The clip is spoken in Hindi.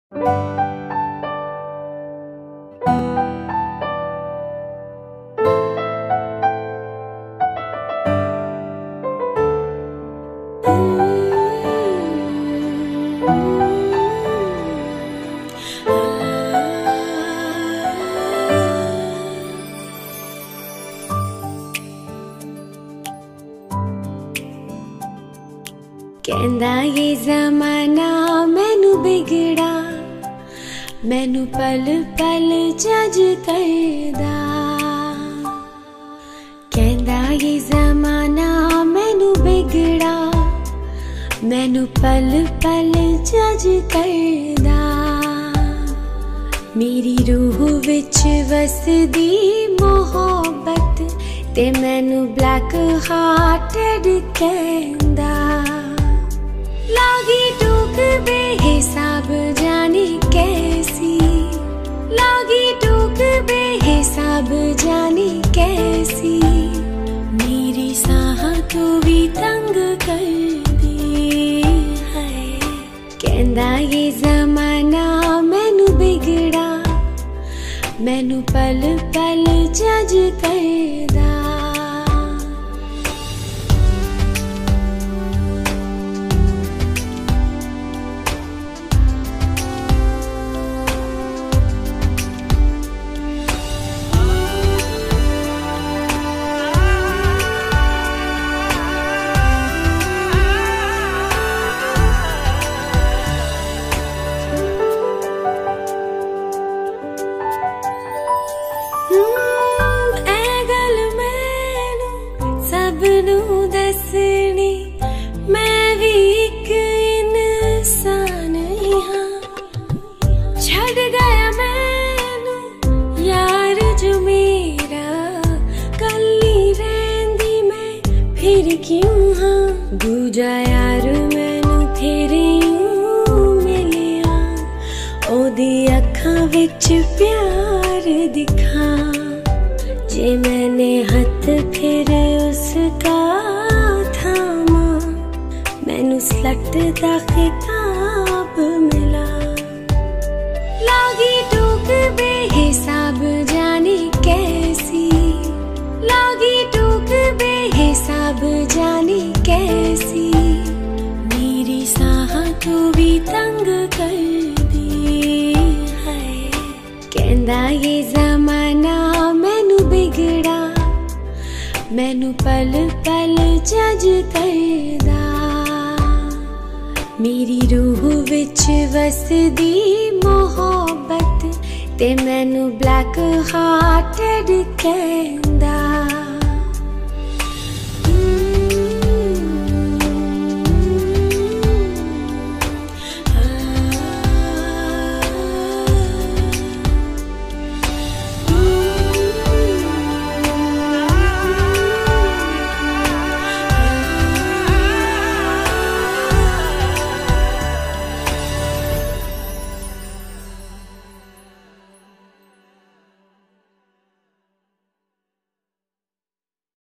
कहंदा ये ज़माना मैनू बिगड़ा, मैनू पल पल जज करदा। कहंदा ये ज़माना मैनू बिगड़ा, मैनू पल पल जज करदा। मेरी रूह विच वसदी मोहब्बत ते मैनू ब्लैक हार्टेड कहंदा। लागी टूक बेहिसाब जाने कैसी, लागी टूक बेहिसाब जाने कैसी। मेरी साह तो भी तंग कर दी है। कहंदा ये ज़माना मैनू बिगड़ा, मैनू पल पल जज करदा। क्यों हाँ दूजा यार मैनू तेरे मिलिया, ओदी अखां विच प्यार दिखा। जे मैंने हथ फिर उसका थामा, मैनू स्लट दा खिताब मिला। लागी टूक बेहिसाब जाने कैसी, लागी टूक बेहिसाब जाने कैसी। मेरी साह तो भी तंग कर दी है। कहंदा ये ज़माना मैनू बिगड़ा, मैनू पल पल जज करदा। मेरी रूह विच वसदी मोहब्बत ते मैनू ब्लैक हार्टेड कहंदा।